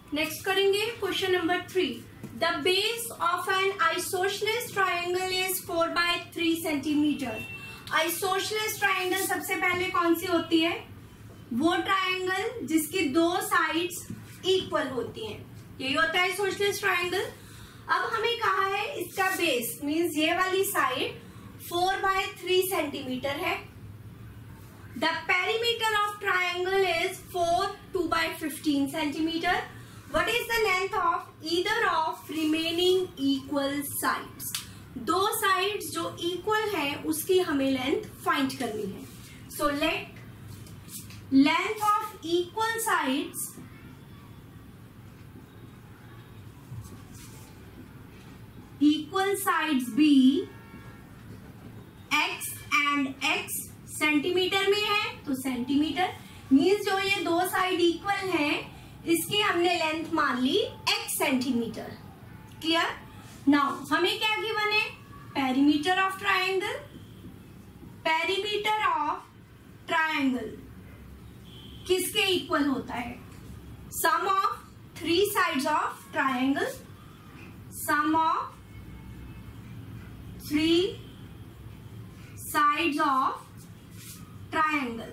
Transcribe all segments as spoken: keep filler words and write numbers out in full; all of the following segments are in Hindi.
नेक्स्ट करेंगे question number three. The base of an isosceles triangle is four by three centimetre. Isosceles triangle सबसे पहले कौन सी होती है? वो ट्राइंगल जिसकी दो साइड्स इक्वल होती हैं, यही होता है आइसोसेलेस ट्राइंगल। अब हमें कहा है इसका बेस मींस ये वाली side four by three centimetre है। The perimeter of triangle is four two by fifteen centimetre. What is the length of either of remaining equal sides? दो साइड्स जो इक्वल है उसकी हमें लेंथ फाइंड करनी है। So let length of equal sides equal sides be x and x centimetre में है तो सेंटीमीटर मीन्स जो ये दो साइड इक्वल है इसकी हमने लेंथ मान ली x सेंटीमीटर। क्लियर? नाउ हमें क्या गिवन है? Perimeter of triangle. Perimeter of triangle किसके इक्वल होता है? Sum of three sides of triangle. Sum of three sides of triangle.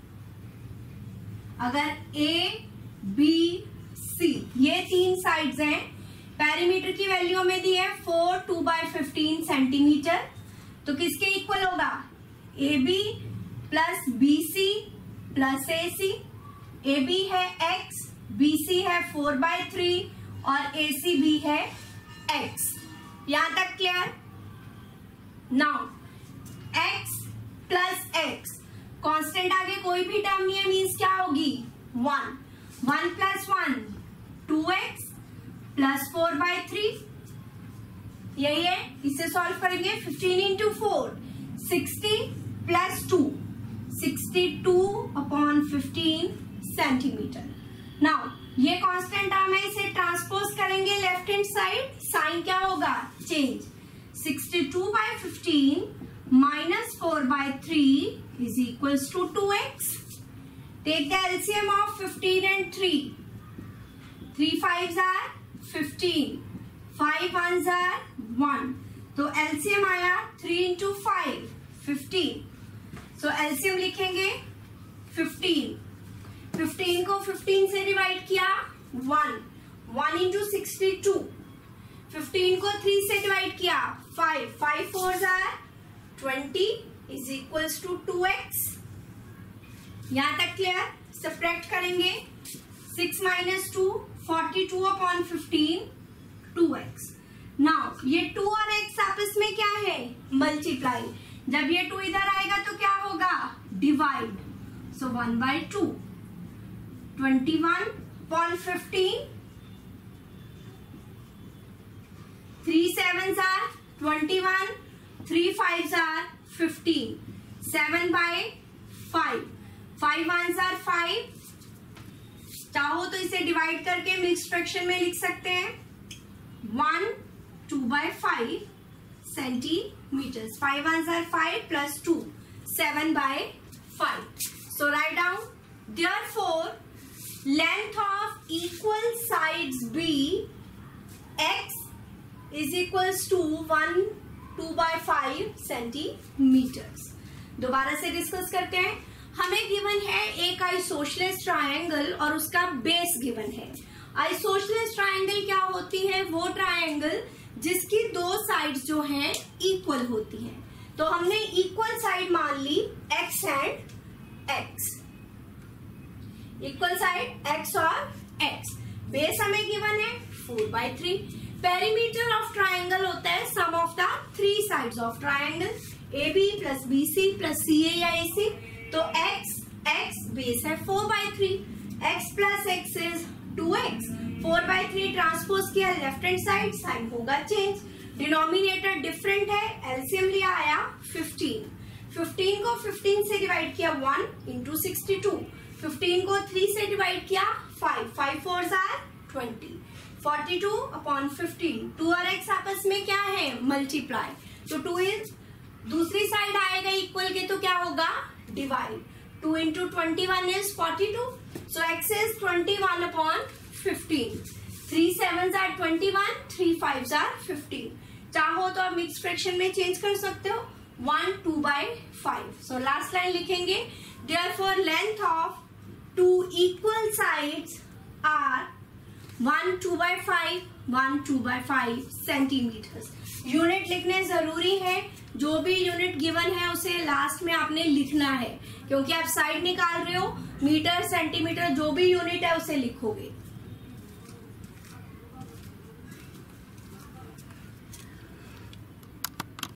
अगर a बी सी ये तीन साइड्स हैं, पेरीमीटर की वैल्यू हमें दी है four two by fifteen centimetre, तो किसके इक्वल होगा? A B plus B C plus A C. A B है x, बी सी है फोर बाय थ्री और ए सी भी है x। यहां तक clear? Now x plus x constant आगे कोई भी टर्म नहीं है मीन्स क्या होगी? One. One plus one two x plus four by three, यही है। इसे सॉल्व करेंगे। Fifteen into four sixty plus two sixty two upon fifteen centimetre. Now ये कांस्टेंट टर्म है, इसे ट्रांसपोज करेंगे लेफ्ट हैंड साइड, साइन क्या होगा? Change. Sixty two by fifteen minus four by three is equals to two x. Take the L C M of fifteen and three. Three fives are fifteen. Five ones are one. तो L C M आया three into five, fifteen. So L C M लिखेंगे fifteen. fifteen को fifteen से डिवाइड किया one. one into sixty-two. fifteen को three से डिवाइड किया five. five fours are twenty is equals to two x. यहां तक क्लियर? सब्ट्रैक्ट करेंगे। Six minus two forty two upon fifteen two x. Now ये टू और x आपस में क्या है? मल्टीप्लाई। जब ये टू इधर आएगा तो क्या होगा? Divide. So one by two. Twenty one upon fifteen, three seven are twenty one, three five are fifteen, seven by five, five one are five. चाहो तो इसे डिवाइड करके मिक्स फ्रैक्शन में लिख सकते हैं। One two by five centimetre. Five one are five plus two seven by five. So right down therefore length of equal sides be x is equals to one two by five centimetres. दोबारा से डिस्कस करते हैं। हमें गिवन है एक आइसोसेलेस ट्रायंगल और उसका बेस गिवन है। आइसोसेलेस ट्रायंगल क्या होती है? वो ट्रायंगल जिसकी दो साइड्स जो हैं इक्वल होती हैं। तो हमने इक्वल साइड मान ली x and x, equal side x और x। बेस हमें गिवन है four by three. Perimeter of triangle होता है sum of the three sides of triangle, A B plus B C plus C A या ए सी। तो x x बेस है four by three, x plus x is two x. Four by three transpose किया लेफ्ट हैंड साइड, साइन होगा चेंज। डिनोमिनेटर डिफरेंट है, एलसीएम लिया आया फिफ्टीन। फिफ्टीन को फिफ्टीन से डिवाइड किया one into sixty two. Fifteen को थ्री से डिवाइड किया five, five four are twenty. Forty two upon fifteen, two और एक्स आपस में क्या है? मल्टीप्लाई। तो टू इज दूसरी साइड आएगा इक्वल के तो क्या होगा? Divide. Two into twenty one is forty two. So x is twenty one upon fifteen, three seven are twenty one, three five are fifteen. चाहो तो आप मिक्स फ्रैक्शन में चेंज कर सकते हो, one two by five. So last line लिखेंगे, therefore length of two equal sides are one two by five, one two by five centimetres. Unit लिखने जरूरी है, जो भी यूनिट गिवन है उसे लास्ट में आपने लिखना है, क्योंकि आप साइड निकाल रहे हो, मीटर सेंटीमीटर जो भी यूनिट है उसे लिखोगे।